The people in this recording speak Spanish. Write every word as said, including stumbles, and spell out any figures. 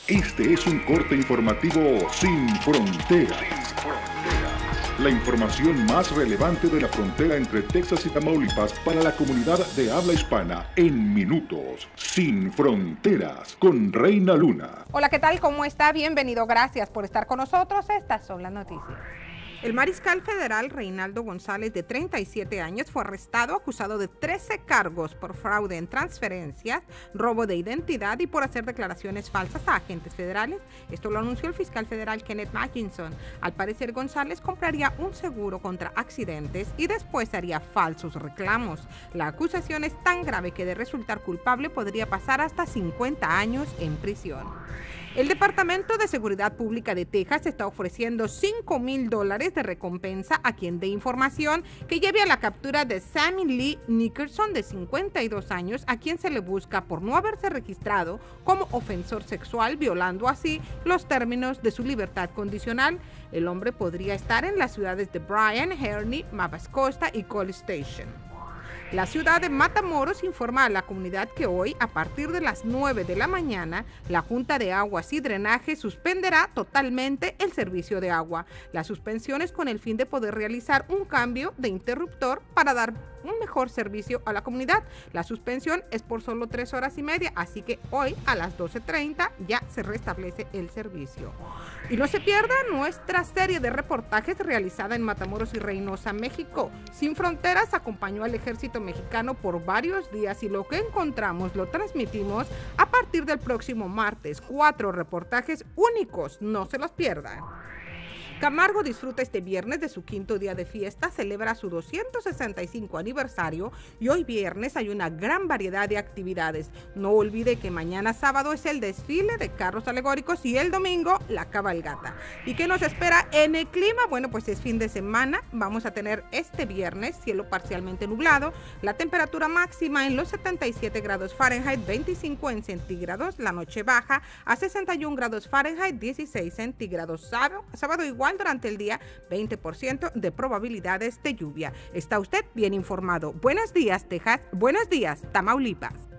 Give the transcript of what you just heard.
Este es un corte informativo Sin Fronteras. La información más relevante de la frontera entre Texas y Tamaulipas para la comunidad de habla hispana en minutos. Sin Fronteras, con Reina Luna. Hola, ¿qué tal? ¿Cómo está? Bienvenido. Gracias por estar con nosotros. Estas son las noticias. El mariscal federal Reinaldo González, de treinta y siete años, fue arrestado acusado de trece cargos por fraude en transferencias, robo de identidad y por hacer declaraciones falsas a agentes federales. Esto lo anunció el fiscal federal Kenneth Magginson. Al parecer, González compraría un seguro contra accidentes y después haría falsos reclamos. La acusación es tan grave que de resultar culpable podría pasar hasta cincuenta años en prisión. El Departamento de Seguridad Pública de Texas está ofreciendo cinco mil dólares de recompensa a quien dé información que lleve a la captura de Sammy Lee Nickerson, de cincuenta y dos años, a quien se le busca por no haberse registrado como ofensor sexual, violando así los términos de su libertad condicional. El hombre podría estar en las ciudades de Bryan, Herney, Mavascosta y College Station. La ciudad de Matamoros informa a la comunidad que hoy, a partir de las nueve de la mañana, la Junta de Aguas y Drenaje suspenderá totalmente el servicio de agua. La suspensión es con el fin de poder realizar un cambio de interruptor para dar un mejor servicio a la comunidad. La suspensión es por solo tres horas y media, así que hoy a las doce treinta ya se restablece el servicio. Y no se pierda nuestra serie de reportajes realizada en Matamoros y Reynosa, México. Sin Fronteras acompañó al ejército mexicano por varios días y lo que encontramos lo transmitimos a partir del próximo martes. Cuatro reportajes únicos, no se los pierdan. Camargo disfruta este viernes de su quinto día de fiesta, celebra su doscientos sesenta y cinco aniversario y hoy viernes hay una gran variedad de actividades. No olvide que mañana sábado es el desfile de carros alegóricos y el domingo la cabalgata. ¿Y qué nos espera en el clima? Bueno, pues es fin de semana, vamos a tener este viernes cielo parcialmente nublado, la temperatura máxima en los setenta y siete grados Fahrenheit, veinticinco en centígrados, la noche baja a sesenta y un grados Fahrenheit, dieciséis centígrados. Sábado, sábado igual durante el día, veinte por ciento de probabilidades de lluvia. ¿Está usted bien informado? Buenos días, Texas. Buenos días, Tamaulipas.